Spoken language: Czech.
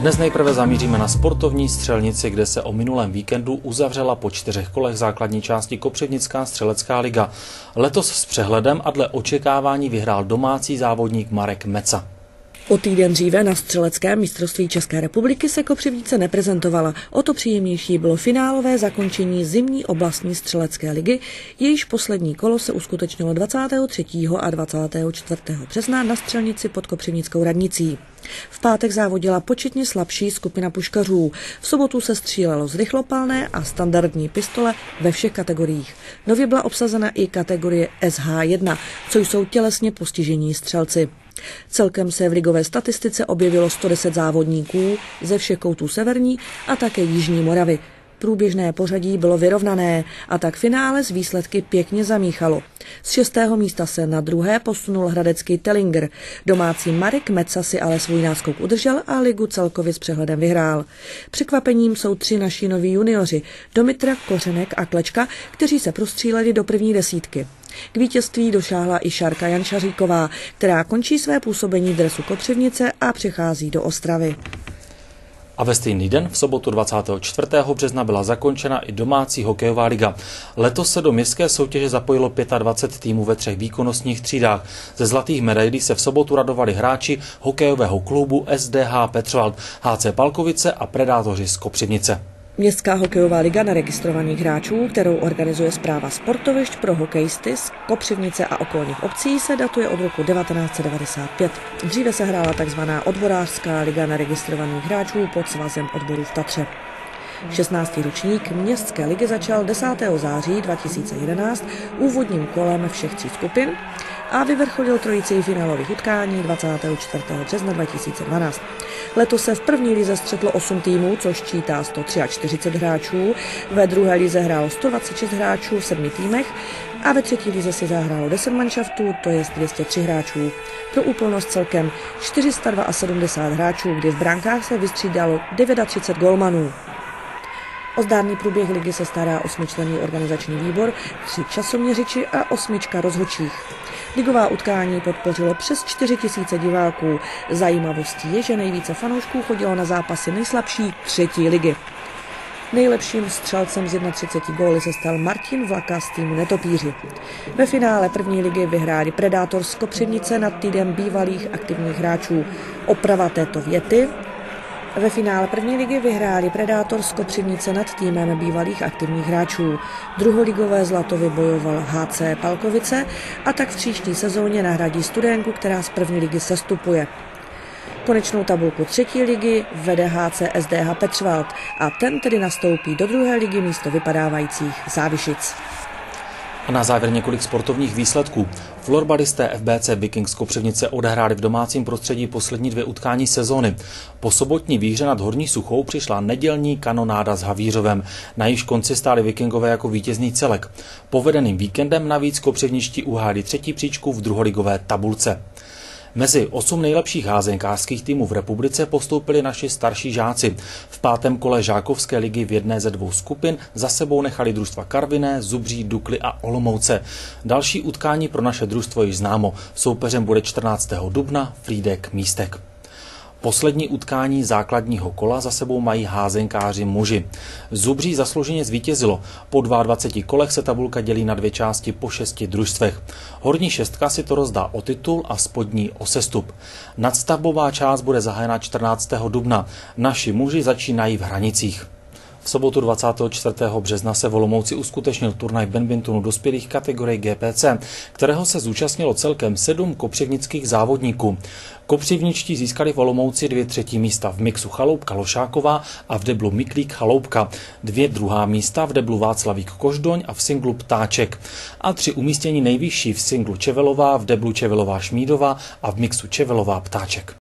Dnes nejprve zamíříme na sportovní střelnici, kde se o minulém víkendu uzavřela po 4 kolech základní části Kopřivnická střelecká liga. Letos s přehledem a dle očekávání vyhrál domácí závodník Marek Meca. O týden dříve na střeleckém mistrovství České republiky se Kopřivnice neprezentovala. O to příjemnější bylo finálové zakončení zimní oblastní střelecké ligy, jejíž poslední kolo se uskutečnilo 23. a 24. března na střelnici pod Kopřivnickou radnicí. V pátek závodila početně slabší skupina puškařů. V sobotu se střílelo z rychlopalné a standardní pistole ve všech kategoriích. Nově byla obsazena i kategorie SH1, což jsou tělesně postižení střelci. Celkem se v ligové statistice objevilo 110 závodníků ze všech koutů severní a také jižní Moravy. Průběžné pořadí bylo vyrovnané a tak finále z výsledky pěkně zamíchalo. Z 6. místa se na druhé posunul hradecký Tellinger. Domácí Marek Meca si ale svůj náskok udržel a ligu celkově s přehledem vyhrál. Překvapením jsou 3 naši noví junioři, Domitra, Kořenek a Klečka, kteří se prostříleli do první desítky. K vítězství došáhla i Šárka Jančaříková, která končí své působení v dresu Kopřivnice a přechází do Ostravy. A ve stejný den, v sobotu 24. března, byla zakončena i domácí hokejová liga. Letos se do městské soutěže zapojilo 25 týmů ve 3 výkonnostních třídách. Ze zlatých medailí se v sobotu radovali hráči hokejového klubu SDH Petroval, HC Palkovice a Predátoři z Kopřivnice. Městská hokejová liga neregistrovaných hráčů, kterou organizuje Správa sportovišť pro hokejisty z Kopřivnice a okolních obcí, se datuje od roku 1995. Dříve se hrála tzv. Odborářská liga neregistrovaných hráčů pod Svazem odborů v Tatře. 16. ročník městské ligy začal 10. září 2011 úvodním kolem všech 3 skupin a vyvrcholil trojicí finálových utkání 24. března 2012. Letos se v první lize střetlo 8 týmů, což čítá 143 hráčů, ve druhé lize hrálo 126 hráčů v 7 týmech a ve třetí lize si zahrálo 10 manšaftů, to je 203 hráčů. Pro úplnost celkem 472 hráčů, kdy v brankách se vystřídalo 39 golmanů. O zdárný průběh ligy se stará 8členný organizační výbor, 3 časoměřiči a 8 rozhodčích. Ligová utkání podpořilo přes 4 000 diváků. Zajímavostí je, že nejvíce fanoušků chodilo na zápasy nejslabší 3. ligy. Nejlepším střelcem z 31 góly se stal Martin Vlaka z týmu Netopíři. Ve finále první ligy vyhráli Predátor z Kopřivnice nad týdem bývalých aktivních hráčů. Oprava této věty: ve finále první ligy vyhráli Predátor z Kopřivnice nad týmem bývalých aktivních hráčů. Druholigové zlato vybojoval HC Palkovice a tak v příští sezóně nahradí Studénku, která z první ligy sestupuje. Konečnou tabulku 3. ligy vede HC SDH Petroval a ten tedy nastoupí do 2. ligy místo vypadávajících Závišic. A na závěr několik sportovních výsledků. Florbalisté FBC Vikings Kopřivnice odehráli v domácím prostředí poslední 2 utkání sezóny. Po sobotní výhře nad Horní Suchou přišla nedělní kanonáda s Havířovem. Na jejíž konci stáli Vikingové jako vítězný celek. Povedeným víkendem navíc kopřivničtí uhájili 3. příčku v druholigové tabulce. Mezi 8 nejlepších házenkářských týmů v republice postoupili naši starší žáci. V 5. kole žákovské ligy v jedné ze 2 skupin za sebou nechali družstva Karviné, Zubří, Dukly a Olomouce. Další utkání pro naše družstvo již známo. Soupeřem bude 14. dubna Frýdek Místek. Poslední utkání základního kola za sebou mají házenkáři muži. Zubří zaslouženě zvítězilo. Po 22 kolech se tabulka dělí na 2 části po 6 družstvech. Horní 6 si to rozdá o titul a spodní o sestup. Nadstavbová část bude zahájena 14. dubna. Naši muži začínají v Hranicích. V sobotu 24. března se v Olomouci uskutečnil turnaj badmintonu dospělých kategorii GPC, kterého se zúčastnilo celkem 7 kopřivnických závodníků. Kopřivničtí získali v Olomouci 2 třetí místa v mixu Chaloupka Lošáková a v deblu Miklík Chaloupka, 2 druhá místa v deblu Václavík Koždoň a v singlu Ptáček a 3 umístění nejvyšší v singlu Čevelová, v deblu Čevelová Šmídová a v mixu Čevelová Ptáček.